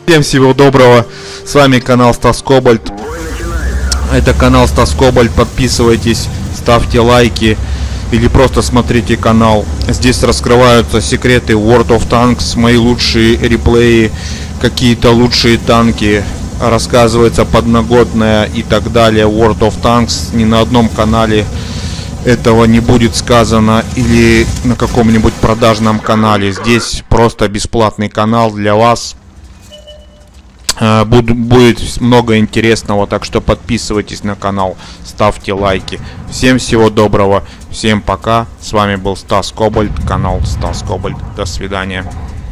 Всем всего доброго, с вами канал Стас Кобальт. Это канал Стас Кобальт, подписывайтесь, ставьте лайки или просто смотрите канал. Здесь раскрываются секреты World of Tanks, мои лучшие реплеи, какие-то лучшие танки, рассказывается подноготная и так далее. World of Tanks ни на одном канале этого не будет сказано или на каком-нибудь продажном канале. Здесь просто бесплатный канал для вас. Будет много интересного, так что подписывайтесь на канал, ставьте лайки. Всем всего доброго, всем пока. С вами был Стас Кобальт, канал Стас Кобальт. До свидания.